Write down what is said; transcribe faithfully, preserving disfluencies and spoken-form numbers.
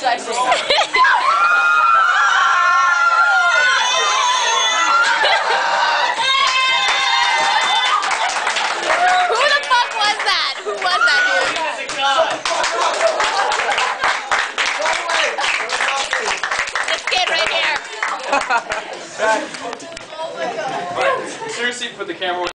Precisely. Who the fuck was that? Who was that, dude? This kid right here. Seriously, put the camera